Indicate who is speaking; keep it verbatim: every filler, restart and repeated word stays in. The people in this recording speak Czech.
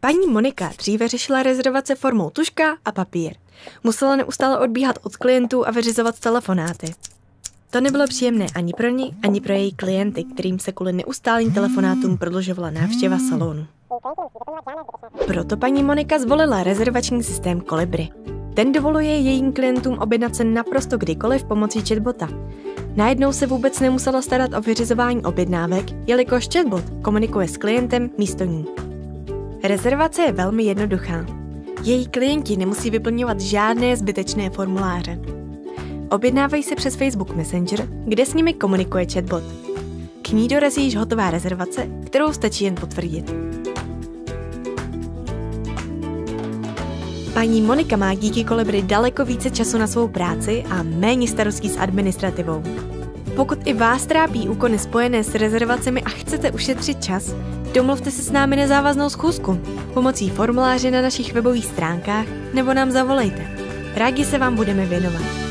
Speaker 1: Paní Monika dříve řešila rezervace formou tužka a papír. Musela neustále odbíhat od klientů a vyřizovat telefonáty. To nebylo příjemné ani pro ní, ani pro její klienty, kterým se kvůli neustálým telefonátům prodlužovala návštěva salonu. Proto paní Monika zvolila rezervační systém Kolibri. Ten dovoluje jejím klientům objednat se naprosto kdykoliv pomocí chatbota. Najednou se vůbec nemusela starat o vyřizování objednávek, jelikož chatbot komunikuje s klientem místo ní. Rezervace je velmi jednoduchá. Její klienti nemusí vyplňovat žádné zbytečné formuláře. Objednávají se přes Facebook Messenger, kde s nimi komunikuje chatbot. K ní dorazí již hotová rezervace, kterou stačí jen potvrdit. Paní Monika má díky Kolibri daleko více času na svou práci a méně starostí s administrativou. Pokud i vás trápí úkony spojené s rezervacemi a chcete ušetřit čas, domluvte si s námi nezávaznou schůzku pomocí formuláře na našich webových stránkách nebo nám zavolejte. Rádi se vám budeme věnovat.